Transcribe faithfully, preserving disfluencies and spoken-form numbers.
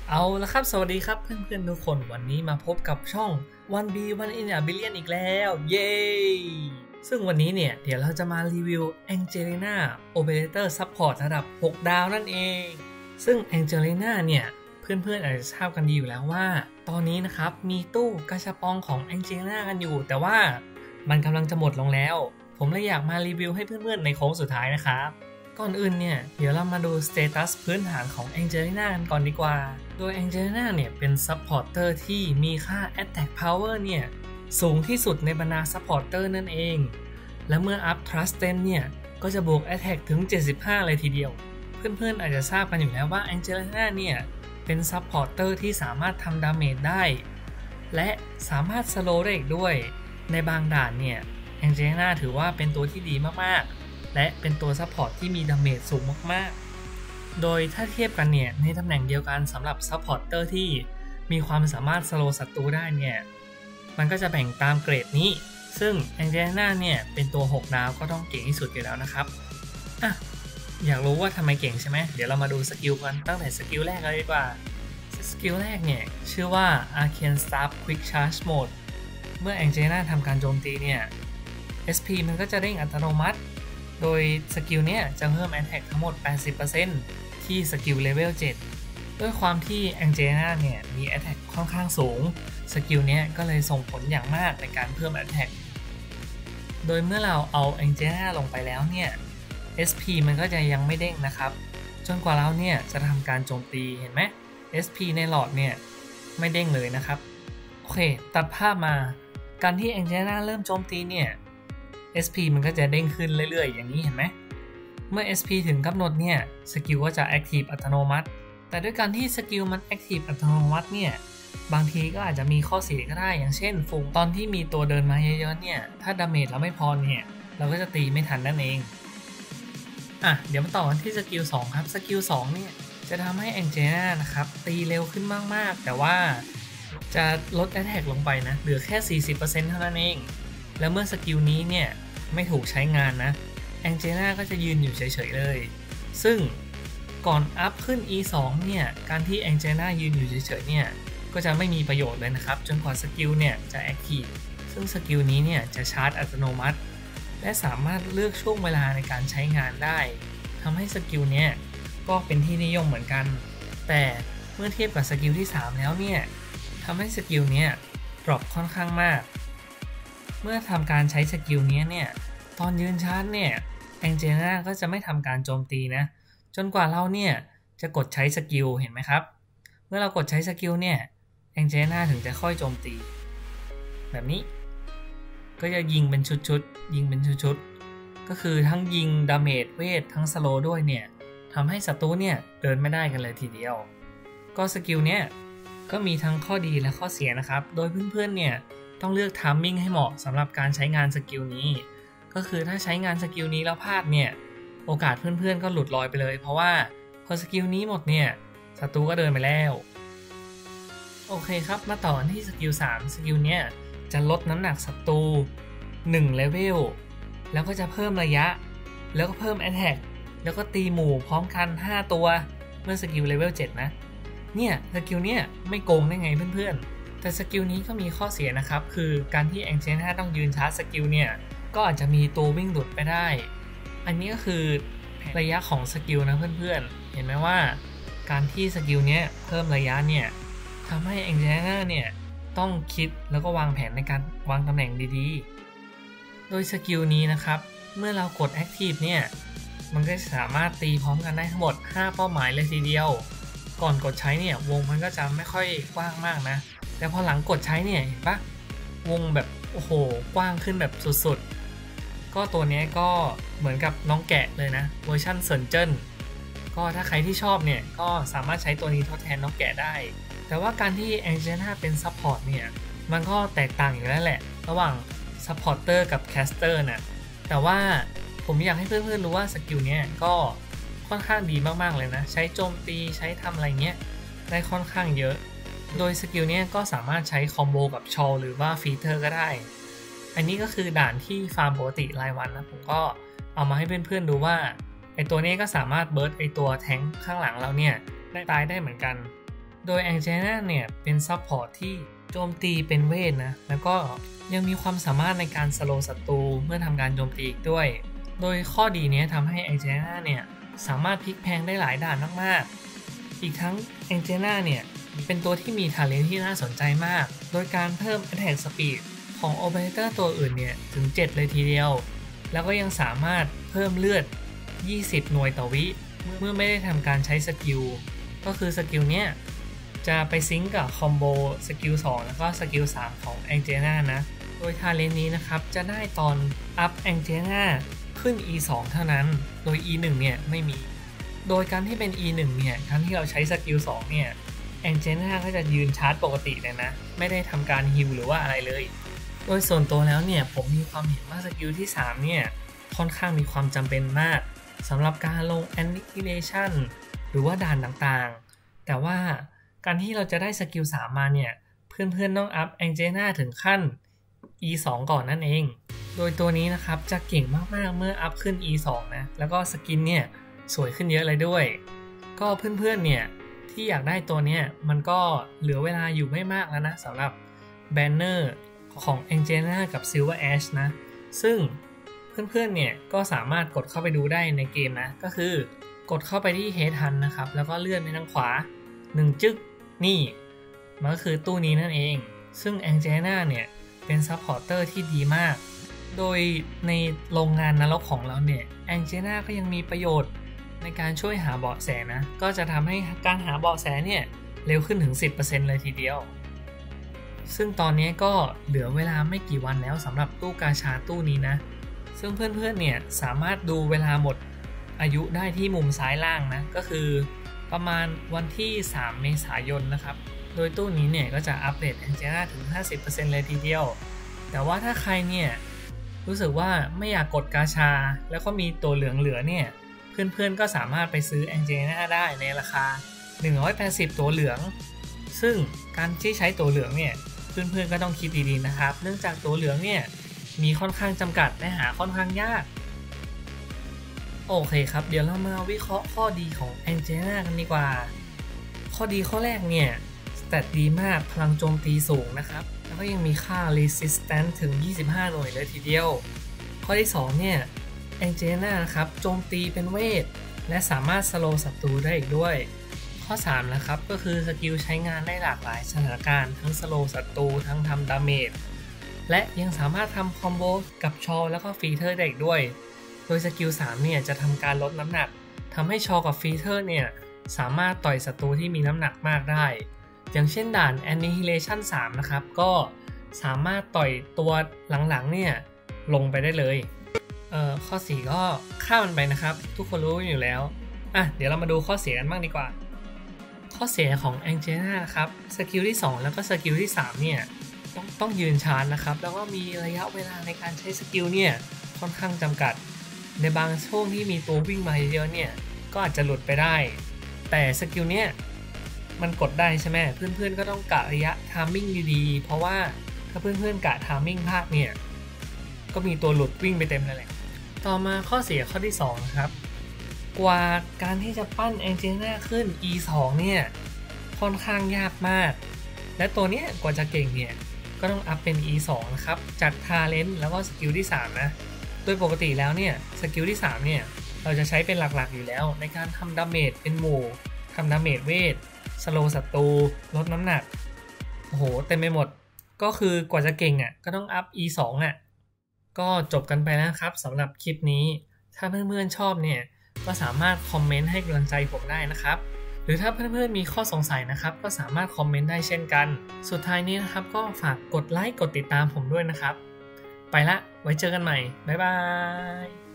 เอาละครับสวัสดีครับเพื่อนๆทุกคนวันนี้มาพบกับช่อง วัน บี วัน in a Billion อีกแล้วเย้ซึ่งวันนี้เนี่ยเดี๋ยวเราจะมารีวิว Angelina Operator Support ระดับหกดาวนั่นเองซึ่ง Angelina เนี่ยเพื่อนๆอาจจะทราบกันดีอยู่แล้วว่าตอนนี้นะครับมีตู้กาชาปองของ Angelina กันอยู่แต่ว่ามันกำลังจะหมดลงแล้วผมเลยอยากมารีวิวให้เพื่อนๆในโค้งสุดท้ายนะครับก่อนอื่นเนี่ยเดี๋ยวเรามาดูสเตตัสพื้นฐานของ Angelina กันก่อนดีกว่าโดย Angelina เนี่ยเป็น Supporter ที่มีค่า Attack Power เนี่ยสูงที่สุดในบรรดา Supporter นั่นเองและเมื่อ Up Trust เต็มเนี่ยก็จะบวก Attack ถึงเจ็ดสิบห้าเลยทีเดียวเพื่อนๆอาจจะทราบกันอยู่แล้วว่า Angelina เนี่ยเป็น Supporter ที่สามารถทำดาเมจได้และสามารถ Slow ได้อีกด้วยในบางด่านเนี่ย Angelina ถือว่าเป็นตัวที่ดีมากๆและเป็นตัวซัพพอร์ตที่มีดาเมจสูงมากๆโดยถ้าเทียบกันเนี่ยในตำแหน่งเดียวกันสำหรับซัพพอร์เตอร์ที่มีความสามารถสโลว์ศัตรูได้เนี่ยมันก็จะแบ่งตามเกรดนี้ซึ่ง Angelina เนี่ยเป็นตัวหกดาวก็ต้องเก่งที่สุดอยู่แล้วนะครับอ่ะอยากรู้ว่าทำไมเก่งใช่ไหมเดี๋ยวเรามาดูสกิลกันตั้งแต่สกิลแรกเลยดีกว่าสกิลแรกเนี่ยชื่อว่า Arcane Staff Quick Charge Mode เมื่อ Angelina ทำการโจมตีเนี่ย เอส พี มันก็จะเด้งอัตโนมัติโดยสกิลเนี้ยจะเพิ่ม Attack ทั้งหมด แปดสิบเปอร์เซ็นต์ ที่สกิลเลเวลเจ็ดด้วยความที่ Angelina เนี่ยมี Attack ค่อนข้างสูงสกิลเนี้ยก็เลยส่งผลอย่างมากในการเพิ่ม Attack โดยเมื่อเราเอา Angelina ลงไปแล้วเนี่ย เอส พี มันก็จะยังไม่เด้งนะครับจนกว่าเราเนี่ยจะทำการโจมตีเห็นไหม เอส พี ในหลอดเนี่ยไม่เด้งเลยนะครับโอเคตัดภาพมาการที่ Angelina เริ่มโจมตีเนี่ยเอส พี มันก็จะเด้งขึ้นเรื่อยๆอย่างนี้เห็นไหมเมื่อ เอส พี ถึงกำหนดเนี่ยสกิลก็จะ Active อัตโนมัติแต่ด้วยการที่สกิลมัน Active อัตโนมัติเนี่ยบางทีก็อาจจะมีข้อเสียก็ได้อย่างเช่นฝูงตอนที่มีตัวเดินมาเยอะๆเนี่ยถ้าดาเมจเราไม่พอเนี่ยเราก็จะตีไม่ทันนั่นเองอ่ะเดี๋ยวมาต่อกันที่สกิลสองครับสกิลสองเนี่ยจะทำให้ Angelina นะครับตีเร็วขึ้นมากๆแต่ว่าจะลด Attack ลงไปนะเหลือแค่ สี่สิบเปอร์เซ็นต์ เท่านั้นเองแล้วเมื่อสกิลนี้เนี่ยไม่ถูกใช้งานนะ Angelina ก็จะยืนอยู่เฉยๆเลยซึ่งก่อนอัพขึ้น อี สอง เนี่ยการที่ Angelina ยืนอยู่เฉยๆเนี่ยก็จะไม่มีประโยชน์เลยนะครับจนกว่าสกิลเนี่ยจะ Active ซึ่งสกิลนี้เนี่ยจะชาร์จอัตโนมัติและสามารถเลือกช่วงเวลาในการใช้งานได้ทำให้สกิลเนี่ยก็เป็นที่นิยมเหมือนกันแต่เมื่อเทียบกับสกิลที่สามแล้วเนี่ยทำให้สกิลเนี่ยดรอปค่อนข้างมากเมื่อทำการใช้สกิลนี้เนี่ยตอนยืนชาร์จเนี่ย Angelina ก็จะไม่ทำการโจมตีนะจนกว่าเราเนี่ยจะกดใช้สกิลเห็นไหมครับเมื่อเรากดใช้สกิลเนี่ย Angelina ถึงจะค่อยโจมตีแบบนี้ก็จะยิงเป็นชุดๆยิงเป็นชุดๆก็คือทั้งยิงดาเมจเวททั้งสโลว์ด้วยเนี่ยทำให้ศัตรูเนี่ยเดินไม่ได้กันเลยทีเดียวก็สกิลเนี่ยก็มีทั้งข้อดีและข้อเสียนะครับโดยเพื่อนๆเนี่ยต้องเลือกไทมิ่งให้เหมาะสำหรับการใช้งานสกิลนี้ก็คือถ้าใช้งานสกิลนี้แล้วพลาดเนี่ยโอกาสเพื่อนๆก็หลุดลอยไปเลยเพราะว่าพอสกิลนี้หมดเนี่ยศัตรูก็เดินไปแล้วโอเคครับมาต่อที่สกิลสามสกิลเนี้ยจะลดน้ำหนักศัตรูหนึ่งเลเวลแล้วก็จะเพิ่มระยะแล้วก็เพิ่ม Attack แล้วก็ตีหมู่พร้อมกันห้าตัวเมื่อสกิลเลเวลเจ็ดนะเนี่ยสกิลเนี้ยไม่โกงได้ไงเพื่อนๆแต่สกิลนี้ก็มีข้อเสียนะครับคือการที่ Angelina ต้องยืนชาร์จสกิลเนี่ยก็อาจจะมีตัววิ่งหลุดไปได้อันนี้ก็คือระยะของสกิลนะเพื่อนๆเห็นไหมว่าการที่สกิลเนี้ยเพิ่มระยะเนี่ยทำให้ Angelina เนี่ยต้องคิดแล้วก็วางแผนในการวางตำแหน่งดีๆโดยสกิลนี้นะครับเมื่อเรากด Active เนี่ยมันก็สามารถตีพร้อมกันได้ทั้งหมดห้าเป้าหมายเลยทีเดียวก่อนกดใช้เนี่ยวงมันก็จะไม่ค่อยกว้างมากนะแต่พอหลังกดใช้เนี่ยเห็นปะวงแบบโอ้โหกว้างขึ้นแบบสุดๆก็ตัวนี้ก็เหมือนกับน้องแกะเลยนะเวอร์ชั่นเซินเจิ้นก็ถ้าใครที่ชอบเนี่ยก็สามารถใช้ตัวนี้ทดแทนน้องแกะได้แต่ว่าการที่ Angelina เป็นซัพพอร์ตเนี่ยมันก็แตกต่างอยู่แล้วแหละระหว่างซัพพอร์เตอร์กับแคสเตอร์นะแต่ว่าผมอยากให้เพื่อนๆรู้ว่าสกิลเนี้ยก็ค่อนข้างดีมากๆเลยนะใช้โจมตีใช้ทำอะไรเงี้ยได้ค่อนข้างเยอะโดยสกิลเนี้ยก็สามารถใช้คอมโบกับชอลหรือว่าฟีเตอร์ก็ได้อันนี้ก็คือด่านที่ฟาร์มปกติรายวันนะผมก็เอามาให้เพื่อนๆดูว่าไอตัวนี้ก็สามารถเบิร์ดไอตัวแทงค์ข้างหลังเราเนี่ยได้ตายได้เหมือนกันโดยแองเจลิน่าเนี่ยเป็นซัพพอร์ตที่โจมตีเป็นเวทนะแล้วก็ยังมีความสามารถในการสโลว์ศัตรูเมื่อทำการโจมตีอีกด้วยโดยข้อดีนี้ทำให้แองเจลิน่าเนี่ยสามารถพลิกแพลงได้หลายด่านมากๆอีกทั้งแองเจลิน่าเนี่ยเป็นตัวที่มีทาเลนท์ที่น่าสนใจมากโดยการเพิ่ม Attack Speed ของ Operator ตัวอื่นเนี่ยถึงเจ็ดเลยทีเดียวแล้วก็ยังสามารถเพิ่มเลือดยี่สิบหน่วยต่อวิเมื่อไม่ได้ทำการใช้สกิลก็คือสกิลเนี้ยจะไปซิงก์กับคอมโบสกิลสองแล้วก็สกิลสามของแองเจลิน่านะโดยทาเลนต์นี้นะครับจะได้ตอนอัพแองเจลิน่าขึ้น อี สอง เท่านั้นโดย อี หนึ่ง เนี่ยไม่มีโดยการที่เป็น อี หนึ่ง เนี่ยครั้งที่เราใช้สกิลสองเนี่ยแองเจลิน่าก็จะยืนชาร์จปกติเลยนะไม่ได้ทำการฮีลหรือว่าอะไรเลยโดยส่วนตัวแล้วเนี่ยผมมีความเห็นว่าสกิลที่สามเนี่ยค่อนข้างมีความจำเป็นมากสำหรับการลง Annihilation หรือว่าด่านต่างๆแต่ว่าการที่เราจะได้สกิลสามมาเนี่ยเพื่อนๆต้องอัพแองเจลิน่าถึงขั้น อี สอง ก่อนนั่นเองโดยตัวนี้นะครับจะเก่งมากๆเมื่ออัพขึ้น อี สอง นะแล้วก็สกินเนี่ยสวยขึ้นเยอะเลยด้วยก็เพื่อนๆเนี่ยที่อยากได้ตัวเนี้ยมันก็เหลือเวลาอยู่ไม่มากแล้วนะสำหรับแบนเนอร์ของแองเจลิน่ากับ Silver Ash นะซึ่งเพื่อนๆเนี่ยก็สามารถกดเข้าไปดูได้ในเกมนะก็คือกดเข้าไปที่ Head Hunt นะครับแล้วก็เลื่อนไปทางขวาหนึ่งจึ๊กนี่มันก็คือตู้นี้นั่นเองซึ่งแองเจลิน่าเนี่ยเป็นซัพพอร์เตอร์ที่ดีมากโดยในโรงงานนรกของเราเนี่ยแองเจลิน่าก็ยังมีประโยชน์ในการช่วยหาเบาะแสนะก็จะทำให้การหาเบาะแสเนี่ยเร็วขึ้นถึง สิบเปอร์เซ็นต์ เลยทีเดียวซึ่งตอนนี้ก็เหลือเวลาไม่กี่วันแล้วสำหรับตู้กาชาตู้นี้นะซึ่งเพื่อนๆเนี่ยสามารถดูเวลาหมดอายุได้ที่มุมซ้ายล่างนะก็คือประมาณวันที่สามเมษายนนะครับโดยตู้นี้เนี่ยก็จะอัปเดตแองเจลิน่าถึง ห้าสิบเปอร์เซ็นต์ เลยทีเดียวแต่ว่าถ้าใครเนี่ยรู้สึกว่าไม่อยากกดกาชาแล้วก็มีตัวเหลืองเหลือเนี่ยเพื่อนๆก็สามารถไปซื้อแองเจลิน่าได้ในราคาหนึ่งร้อยแปดสิบตัวเหลืองซึ่งการที่ใช้ตัวเหลืองเนี่ยเพื่อนๆก็ต้องคิดดีๆนะครับเนื่องจากตัวเหลืองเนี่ยมีค่อนข้างจำกัดและหาค่อนข้างยากโอเคครับเดี๋ยวเรามาวิเคราะห์ข้อดีของแองเจลิน่ากันดีกว่าข้อดีข้อแรกเนี่ยสเตตดีมากพลังโจมตีสูงนะครับแล้วก็ยังมีค่า resistance ถึงยี่สิบห้าหน่วยเลยทีเดียวข้อที่สองเนี่ยแองเจลิน่านะครับโจมตีเป็นเวทและสามารถสโลว์ศัตรูได้อีกด้วยข้อสามนะครับก็คือสกิลใช้งานได้หลากหลายสถานการณ์ทั้งสโลว์ศัตรูทั้งทำดาเมจและยังสามารถทำคอมโบกับชอแล้วก็ฟีเทอร์ได้อีกด้วยโดยสกิลสามเนี่ยจะทำการลดน้ำหนักทำให้ชอกับฟีเทอร์เนี่ยสามารถต่อยศัตรูที่มีน้ำหนักมากได้อย่างเช่นด่าน Annihilation สามนะครับก็สามารถต่อยตัวหลังๆเนี่ยลงไปได้เลยเอ่อข้อสี่ก็ข้ามมันไปนะครับทุกคนรู้อยู่แล้วอ่ะเดี๋ยวเรามาดูข้อเสียกันบ้างดีกว่าข้อเสียของแองเจลิน่านะครับสกิลที่สองแล้วก็สกิลที่สามเนี่ยต้องต้องยืนชาร์จนะครับแล้วก็มีระยะเวลาในการใช้สกิลเนี่ยค่อนข้างจำกัดในบางช่วงที่มีตัววิ่งมาเยอะเนี่ยก็อาจจะหลุดไปได้แต่สกิลเนี่ยมันกดได้ใช่ไหมเพื่อนๆก็ต้องกะระยะไทมิ่งดีๆเพราะว่าถ้าเพื่อนๆกะไทมิ่งพลาดเนี่ยก็มีตัวหลุดวิ่งไปเต็มเลยแหละต่อมาข้อเสียข้อที่สองนะครับกว่าการที่จะปั้นแองเจลิน่าขึ้น อี สอง เนี่ยค่อนข้างยากมากและตัวเนี้ยกว่าจะเก่งเนี่ยก็ต้องอัพเป็น อี สอง นะครับจากทาเลนต์แล้วก็สกิลที่สามนะโดยปกติแล้วเนี่ยสกิลที่สามเนี่ยเราจะใช้เป็นหลักๆอยู่แล้วในการทำดาเมจเป็นหมู่ทำดาเมจเวทสโลว์ศัตรูลดน้ำหนักโอ้โหเต็มไปหมดก็คือกว่าจะเก่งอ่ะก็ต้องอัพ อี สอง อ่ะก็จบกันไปแล้วครับสำหรับคลิปนี้ถ้าเพื่อนๆชอบเนี่ยก็สามารถคอมเมนต์ให้กำลังใจผมได้นะครับหรือถ้าเพื่อนๆมีข้อสงสัยนะครับก็สามารถคอมเมนต์ได้เช่นกันสุดท้ายนี้นะครับก็ฝากกดไลค์กดติดตามผมด้วยนะครับไปละไว้เจอกันใหม่บ๊ายบาย